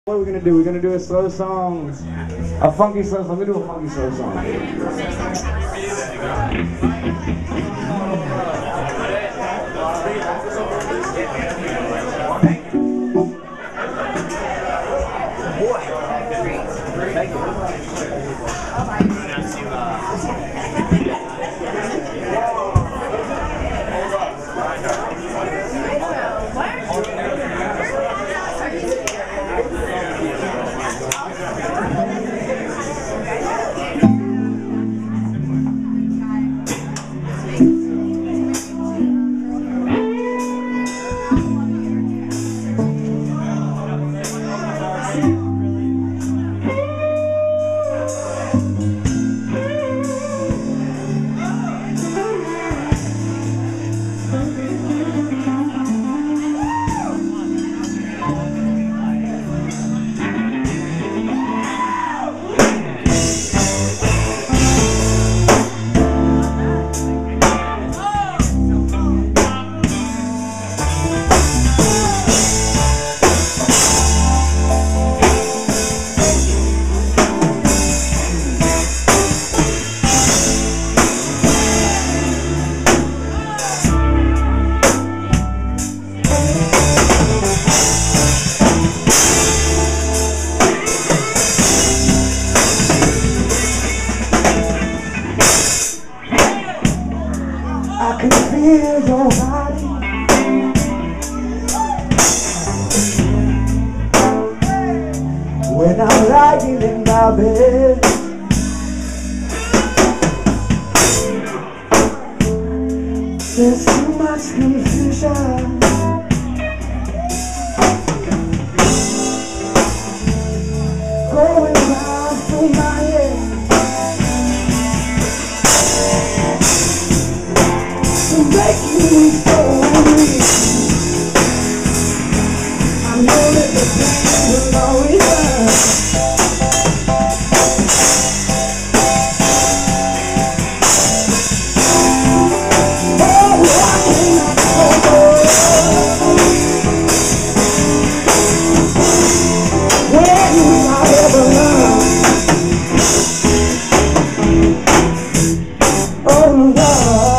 What are we gonna do? We're gonna do a slow song, a funky slow song. Let me do a funky slow song. I can feel your body when I'm lying in my bed. There's too much confusion going round through my head. Make me so weak. I know that the pain will always hurt. Oh, I cannot go on. When will I ever learn? Oh, Lord.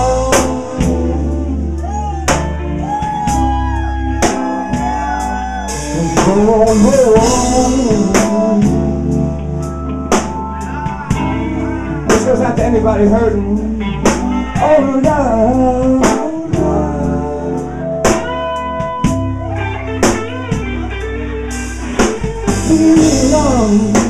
This goes out to anybody hurting. Oh, love, leave me alone.